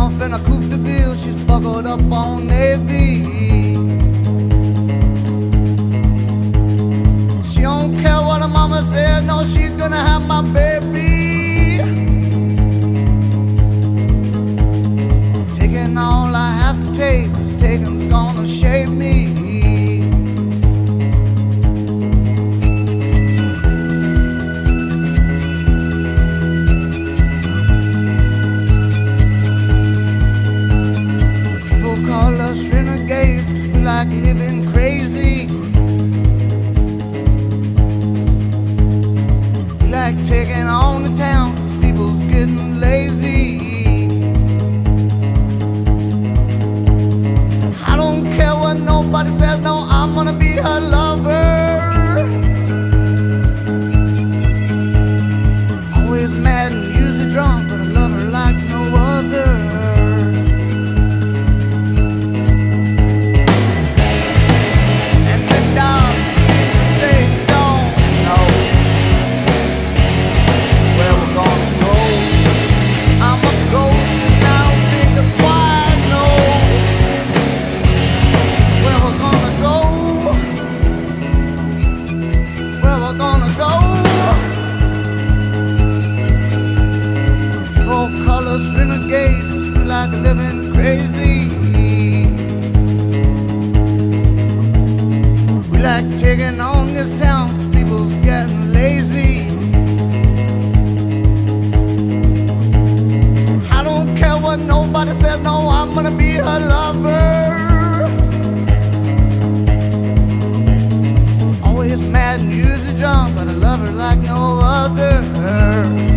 off in a coupe de ville, she's buckled up on Navy. She don't care what her mama said, no, she's gonna have my baby. Taking all I have to take, 'cause taking's gonna shape me. Call us renegades, 'cause we like living crazy. We like taking on the town, 'cause people's getting lazy. I don't care what nobody says, no, I'm gonna be her lover. Always mad and usually drunk, but I love her like no other. Colors renegades, we like living crazy. We like taking on this town, 'cause people's getting lazy. I don't care what nobody says, no, I'm gonna be her lover. Always mad and usually drunk, but I love her like no other.